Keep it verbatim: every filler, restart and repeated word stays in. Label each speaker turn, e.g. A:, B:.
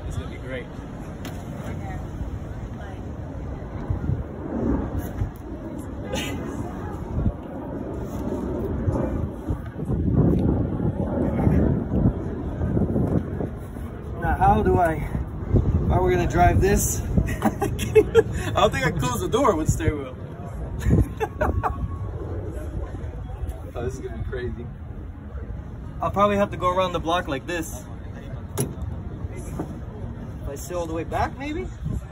A: It's gonna be great.
B: Now, how do I? How are we gonna drive this?
A: I don't think I can close the door with steering wheel. Oh, this is gonna be crazy.
B: I'll probably have to go around the block like this. If I sit all the way back, maybe?